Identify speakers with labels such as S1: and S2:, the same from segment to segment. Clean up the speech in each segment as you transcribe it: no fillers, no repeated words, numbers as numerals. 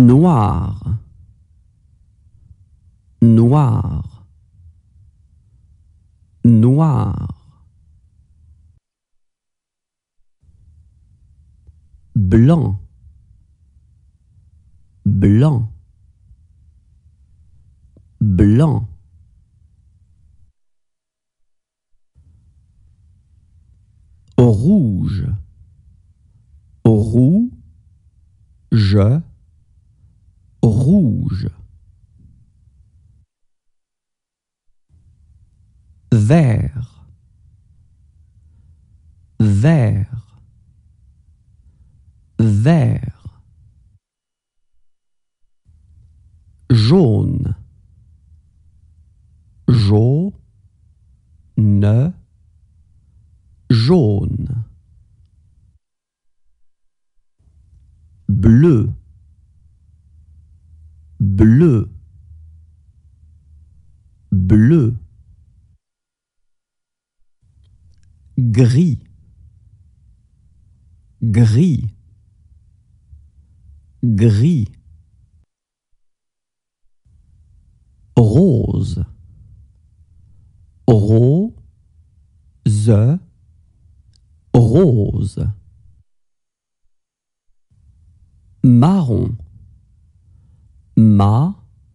S1: noir, noir, noir. Blanc, blanc, blanc. Rouge, rouge, rouge. Vert, vert, vert. Jaune, jaune, jaune. Bleu, bleu, bleu. Gris, gris, gris. Rose, rose, rose. Marron, marron,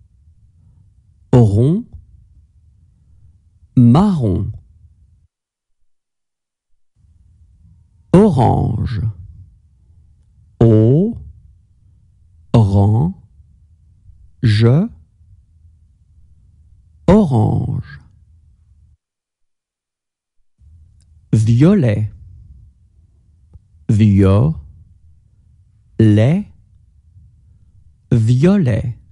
S1: marron. Orange, orange, orange. Violet, violet, violet.